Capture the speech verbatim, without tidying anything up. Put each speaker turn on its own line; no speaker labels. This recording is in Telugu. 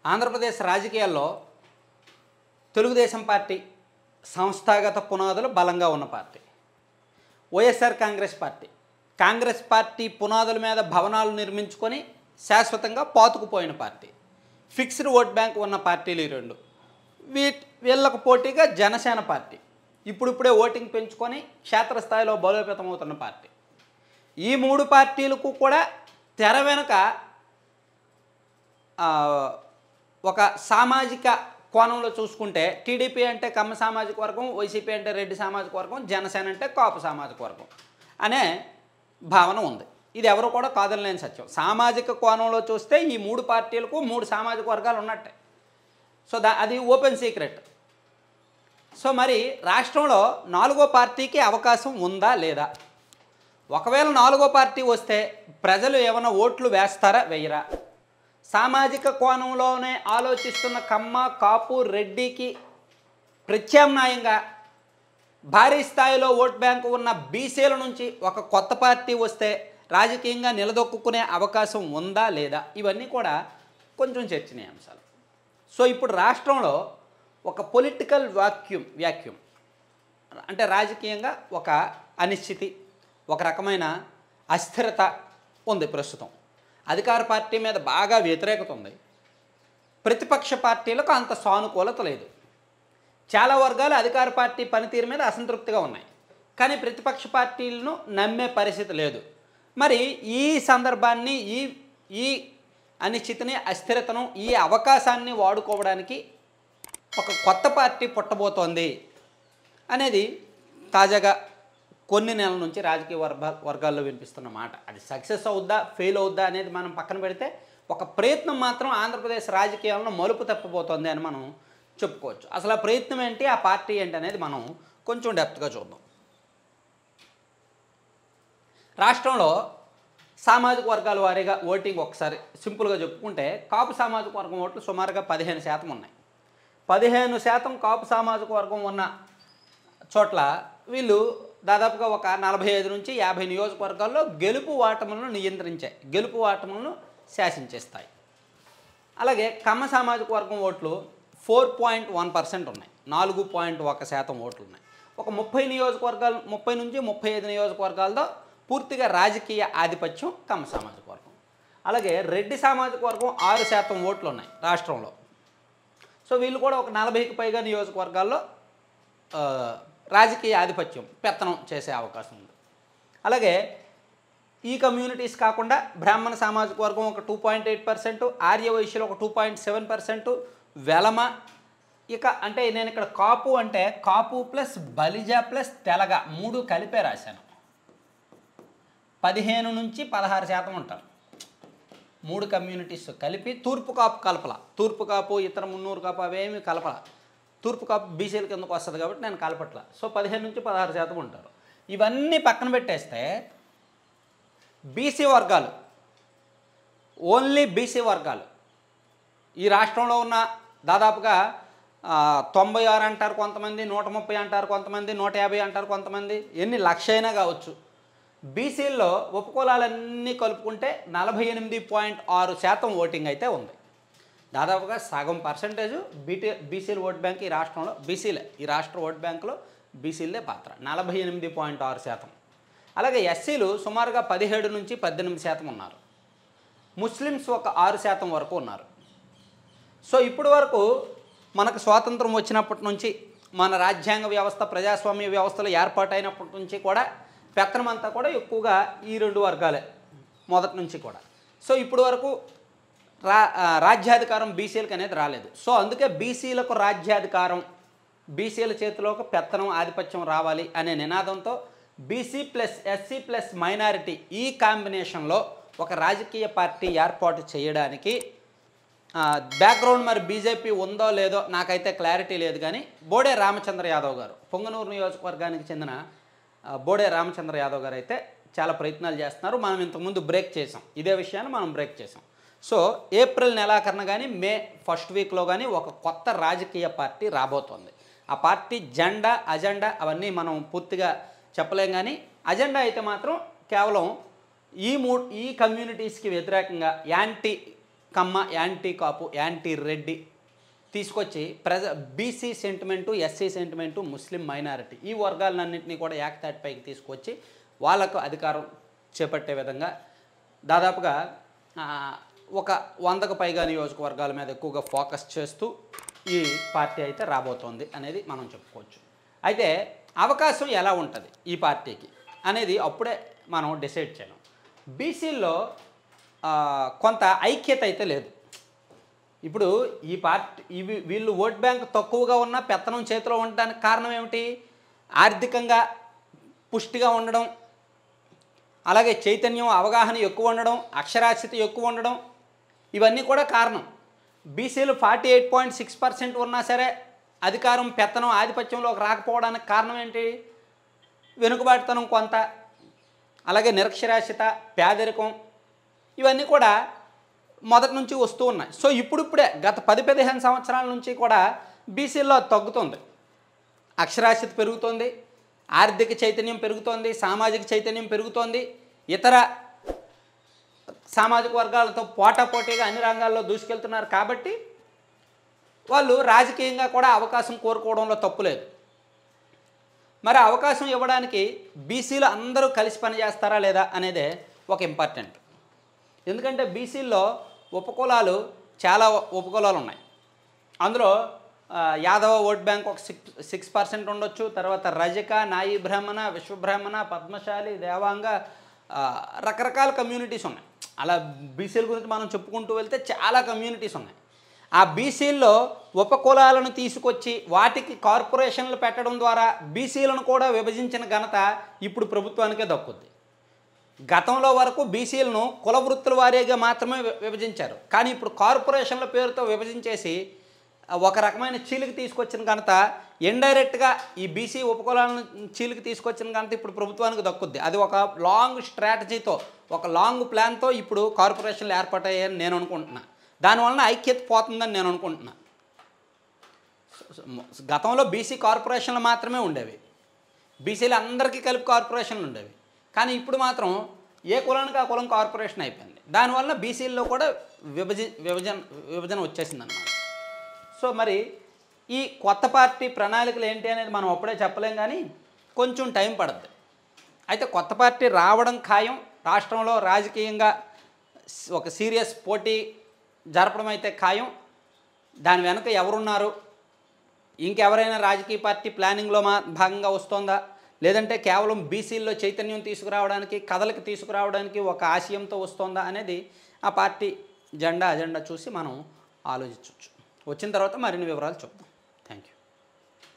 ఆంధ్రప్రదేశ్ రాజకీయాల్లో తెలుగుదేశం పార్టీ సంస్థాగత పునాదులు బలంగా ఉన్న party. YSR Congress party Congress party పునాదుల మీద భవనాలు నిర్మించుకొని శాశ్వతంగా పాతుకుపోయిన పార్టీ. ఫిక్స్డ్ ఓట్ బ్యాంక్ ఉన్న పార్టీలు ఈ రెండు. వీ వీళ్ళకు పోటీగా జనసేన పార్టీ ఇప్పుడిప్పుడే ఓటింగ్ పెంచుకొని క్షేత్రస్థాయిలో బలోపేతమవుతున్న పార్టీ. ఈ మూడు పార్టీలకు కూడా తెర వెనుక ఒక సామాజిక కోణంలో చూసుకుంటే టీడీపీ అంటే కమ్మ సామాజిక వర్గం, వైసీపీ అంటే రెడ్డి సామాజిక వర్గం, జనసేన అంటే కాపు సామాజిక వర్గం అనే భావన ఉంది. ఇది ఎవరు కూడా కాదనలేని సత్యం. సామాజిక కోణంలో చూస్తే ఈ మూడు పార్టీలకు మూడు సామాజిక వర్గాలు ఉన్నట్టే. సో దా అది ఓపెన్ సీక్రెట్. సో మరి రాష్ట్రంలో నాలుగో పార్టీకి అవకాశం ఉందా లేదా? ఒకవేళ నాలుగో పార్టీ వస్తే ప్రజలు ఏమైనా ఓట్లు వేస్తారా వేయరా? సామాజిక కోణంలోనే ఆలోచిస్తున్న కమ్మ, కాపు, రెడ్డికి ప్రత్యామ్నాయంగా భారీ స్థాయిలో ఓట్ బ్యాంకు ఉన్న బీసీల నుంచి ఒక కొత్త పార్టీ వస్తే రాజకీయంగా నిలదొక్కునే అవకాశం ఉందా లేదా? ఇవన్నీ కూడా కొంచెం చర్చనీయాంశాలు. సో ఇప్పుడు రాష్ట్రంలో ఒక పొలిటికల్ వాక్యూమ్ వ్యాక్యూమ్ అంటే రాజకీయంగా ఒక అనిశ్చితి, ఒక రకమైన అస్థిరత ఉంది ప్రస్తుతం. అధికార పార్టీ మీద బాగా వ్యతిరేకత ఉంది. ప్రతిపక్ష పార్టీలకు అంత సానుకూలత లేదు. చాలా వర్గాలు అధికార పార్టీ పనితీరు మీద అసంతృప్తిగా ఉన్నాయి, కానీ ప్రతిపక్ష పార్టీలను నమ్మే పరిస్థితి లేదు. మరి ఈ సందర్భాన్ని, ఈ ఈ అనిశ్చితిని, అస్థిరతను, ఈ అవకాశాన్ని వాడుకోవడానికి ఒక కొత్త పార్టీ పుట్టబోతోంది అనేది తాజాగా కొన్ని నెలల నుంచి రాజకీయ వర్గ వర్గాల్లో వినిపిస్తున్న మాట. అది సక్సెస్ అవుద్దా, ఫెయిల్ అవుద్దా అనేది మనం పక్కన పెడితే ఒక ప్రయత్నం మాత్రం ఆంధ్రప్రదేశ్ రాజకీయాలను మలుపు తప్పబోతోంది అని మనం చెప్పుకోవచ్చు. అసలు ఆ ప్రయత్నం ఏంటి, ఆ పార్టీ ఏంటి అనేది మనం కొంచెం డెప్త్గా చూద్దాం. రాష్ట్రంలో సామాజిక వర్గాల వారీగా ఓటింగ్ ఒకసారి సింపుల్గా చెప్పుకుంటే కాపు సామాజిక వర్గం ఓట్లు సుమారుగా పదిహేను శాతం ఉన్నాయి. పదిహేను శాతం కాపు సామాజిక వర్గం ఉన్న చోట్ల వీళ్ళు దాదాపుగా ఒక నలభై ఐదు నుంచి యాభై నియోజకవర్గాల్లో గెలుపు ఓటములను నియంత్రించాయి, గెలుపు ఓటములను శాసించేస్తాయి. అలాగే కమ్మ సామాజిక వర్గం ఓట్లు ఫోర్ పాయింట్ వన్ పర్సెంట్ ఉన్నాయి, నాలుగు పాయింట్ ఒక శాతం ఓట్లు ఉన్నాయి. ఒక ముప్పై నియోజకవర్గాలు ముప్పై నుంచి ముప్పై ఐదు నియోజకవర్గాలతో పూర్తిగా రాజకీయ ఆధిపత్యం కమ్మ సామాజిక వర్గం. అలాగే రెడ్డి సామాజిక వర్గం ఆరు శాతం ఓట్లు ఉన్నాయి రాష్ట్రంలో. సో వీళ్ళు కూడా ఒక నలభైకి పైగా నియోజకవర్గాల్లో రాజకీయ ఆధిపత్యం, పెత్తనం చేసే అవకాశం ఉంది. అలాగే ఈ కమ్యూనిటీస్ కాకుండా బ్రాహ్మణ సామాజిక వర్గం ఒక టూ పాయింట్ ఎయిట్ పర్సెంట్, ఆర్యవైశ్యులు ఒక two point seven percent, Velama, ఇక అంటే నేను ఇక్కడ కాపు అంటే కాపు ప్లస్ బలిజ ప్లస్ తెలగ మూడు కలిపే రాశాను. పదిహేను నుంచి పదహారు శాతం ఉంటారు. మూడు కమ్యూనిటీస్ కలిపి తూర్పు కాపు కలపల, తూర్పు కాపు ఇతర మున్నూరు కాపు అవేమి కలపల. తూర్పు కాపు బీసీల కిందకు వస్తుంది కాబట్టి నేను కలపట్ల. సో పదిహేను నుంచి పదహారు శాతం ఉంటారు. ఇవన్నీ పక్కన పెట్టేస్తే బీసీ వర్గాలు, ఓన్లీ బీసీ వర్గాలు ఈ రాష్ట్రంలో ఉన్న దాదాపుగా తొంభై ఆరు అంటారు కొంతమంది, నూట ముప్పై అంటారు కొంతమంది, నూట యాభై అంటారు కొంతమంది, ఎన్ని లక్ష అయినా కావచ్చు. బీసీల్లో ఉపకులాలన్నీ కలుపుకుంటే నలభై ఎనిమిది పాయింట్ ఆరు శాతం ఓటింగ్ అయితే ఉంది. దాదాపుగా సగం పర్సంటేజు బీటీ బీసీల ఓట్ బ్యాంక్ ఈ రాష్ట్రంలో, బీసీలే ఈ రాష్ట్ర ఓట్ బ్యాంకులో బీసీలే పాత్ర, నలభై ఎనిమిది పాయింట్ ఆరు శాతం. అలాగే ఎస్సీలు సుమారుగా పదిహేడు నుంచి పద్దెనిమిది శాతం ఉన్నారు. ముస్లిమ్స్ ఒక ఆరు శాతం వరకు ఉన్నారు. సో ఇప్పటి వరకు మనకు స్వాతంత్రం వచ్చినప్పటి నుంచి మన రాజ్యాంగ వ్యవస్థ, ప్రజాస్వామ్య వ్యవస్థలు ఏర్పాటైనప్పటి నుంచి కూడా పెత్తనం అంతా కూడా ఎక్కువగా ఈ రెండు వర్గాలే మొదటి నుంచి కూడా. సో ఇప్పటి వరకు రా రాజ్యాధికారం బీసీలకు అనేది రాలేదు. సో అందుకే బీసీలకు రాజ్యాధికారం, బీసీల చేతిలోకి పెత్తనం, ఆధిపత్యం రావాలి అనే నినాదంతో BC plus SC plus minority ఈ కాంబినేషన్లో ఒక రాజకీయ పార్టీ ఏర్పాటు చేయడానికి బ్యాక్గ్రౌండ్ మరి బీజేపీ ఉందో లేదో నాకైతే క్లారిటీ లేదు, కానీ బోడే రామచంద్ర యాదవ్ గారు, పొంగనూరు నియోజకవర్గానికి చెందిన బోడే రామచంద్ర యాదవ్ గారు అయితే చాలా ప్రయత్నాలు చేస్తున్నారు. మనం ఇంతకుముందు బ్రేక్ చేసాం, ఇదే విషయాన్ని మనం బ్రేక్ చేసాం. సో ఏప్రిల్ నెలాఖరున కానీ మే ఫస్ట్ వీక్లో కానీ ఒక కొత్త రాజకీయ పార్టీ రాబోతోంది. ఆ పార్టీ జెండా, అజెండా అవన్నీ మనం పూర్తిగా చెప్పలేం, కానీ అజెండా అయితే మాత్రం కేవలం ఈ మూ ఈ కమ్యూనిటీస్కి వ్యతిరేకంగా anti Kamma, anti Kapu, anti Reddy తీసుకొచ్చి ప్రజ BC sentiment, SC sentiment, Muslim minority ఈ వర్గాలన్నింటినీ కూడా ఏకతాటిపైకి తీసుకొచ్చి వాళ్ళకు అధికారం చేపట్టే విధంగా దాదాపుగా ఒక వందకు పైగా నియోజకవర్గాల మీద ఎక్కువగా ఫోకస్ చేస్తూ ఈ పార్టీ అయితే రాబోతోంది అనేది మనం చెప్పుకోవచ్చు. అయితే అవకాశం ఎలా ఉంటుంది ఈ పార్టీకి అనేది అప్పుడే మనం డిసైడ్ చేయలేం. బీసీల్లో కొంత ఐక్యత అయితే లేదు. ఇప్పుడు ఈ పార్టీ ఇవి వీళ్ళు ఓట్ బ్యాంక్ తక్కువగా ఉన్న పెత్తనం చేతిలో ఉండడానికి కారణం ఏమిటి? ఆర్థికంగా పుష్టిగా ఉండడం, అలాగే చైతన్యం, అవగాహన ఎక్కువ ఉండడం, అక్షరాస్యత ఎక్కువ ఉండడం, ఇవన్నీ కూడా కారణం. బీసీలు forty eight point six percent ఉన్నా సరే అధికారం, పెత్తనం, ఆధిపత్యంలోకి రాకపోవడానికి కారణం ఏంటి? వెనుకబాటుతనం కొంత, అలాగే నిరక్షరాస్యత, పేదరికం, ఇవన్నీ కూడా మొదటి నుంచి వస్తూ ఉన్నాయి. సో ఇప్పుడిప్పుడే గత పది పదిహేను సంవత్సరాల నుంచి కూడా బీసీల్లో తగ్గుతుంది. అక్షరాస్యత పెరుగుతోంది, ఆర్థిక చైతన్యం పెరుగుతోంది, సామాజిక చైతన్యం పెరుగుతోంది. ఇతర సామాజిక వర్గాలతో పోటాపోటీగా అన్ని రంగాల్లో దూసుకెళ్తున్నారు. కాబట్టి వాళ్ళు రాజకీయంగా కూడా అవకాశం కోరుకోవడంలో తప్పు లేదు. మరి అవకాశం ఇవ్వడానికి బీసీలు అందరూ కలిసి పనిచేస్తారా లేదా అనేదే ఒక ఇంపార్టెంట్. ఎందుకంటే బీసీల్లో ఉపకులాలు చాలా ఉపకులాలు ఉన్నాయి. అందులో యాదవ ఓట్ బ్యాంక్ ఒక సిక్స్ సిక్స్ పర్సెంట్ ఉండొచ్చు. తర్వాత రజక, నాయి బ్రాహ్మణ, విశ్వబ్రాహ్మణ, పద్మశాలి, దేవాంగ, రకరకాల కమ్యూనిటీస్ ఉన్నాయి. అలా బీసీల గురించి మనం చెప్పుకుంటూ వెళ్తే చాలా కమ్యూనిటీస్ ఉన్నాయి. ఆ బీసీల్లో ఉపకులాలను తీసుకొచ్చి వాటికి కార్పొరేషన్లు పెట్టడం ద్వారా బీసీలను కూడా విభజించిన ఘనత ఇప్పుడు ప్రభుత్వానికే దక్కుద్ది. గతంలో వరకు బీసీలను కుల వృత్తుల వారీగా మాత్రమే విభజించారు. కానీ ఇప్పుడు కార్పొరేషన్ల పేరుతో విభజించేసి ఒక రకమైన చీలికి తీసుకొచ్చిన ఘనత ఇండైరెక్ట్గా ఈ బీసీ ఉపకులాలను చీలికి తీసుకొచ్చిన ఘనత ఇప్పుడు ప్రభుత్వానికి దక్కుద్ది. అది ఒక లాంగ్ స్ట్రాటజీతో, ఒక లాంగ్ ప్లాన్తో ఇప్పుడు కార్పొరేషన్లు ఏర్పడ్డాయని నేను అనుకుంటున్నా. దానివలన ఐక్యత పోతుందని నేను అనుకుంటున్నా. గతంలో బీసీ కార్పొరేషన్లు మాత్రమే ఉండేవి, బీసీలు అందరికీ కలిపి కార్పొరేషన్లు ఉండేవి. కానీ ఇప్పుడు మాత్రం ఏ కులానికి ఆ కులం కార్పొరేషన్ అయిపోయింది. దానివల్ల బీసీల్లో కూడా విభజన విభజన విభజన వచ్చేసింది అన్నమాట. సో మరి ఈ కొత్త పార్టీ ప్రణాళికలు ఏంటి అనేది మనం అప్పుడే చెప్పలేం, కానీ కొంచెం టైం పడుతుంది. అయితే కొత్త పార్టీ రావడం ఖాయం. రాష్ట్రంలో రాజకీయంగా ఒక సీరియస్ పోటీ జరపడం అయితే ఖాయం. దాని వెనుక ఎవరున్నారు, ఇంకెవరైనా రాజకీయ పార్టీ ప్లానింగ్లో మా భాగంగా వస్తుందా, లేదంటే కేవలం బీసీల్లో చైతన్యం తీసుకురావడానికి, కథలకి తీసుకురావడానికి ఒక ఆశయంతో వస్తుందా అనేది ఆ పార్టీ జెండా అజెండా చూసి మనం ఆలోచించవచ్చు. వచ్చిన తర్వాత మరిన్ని వివరాలు చెప్తాం.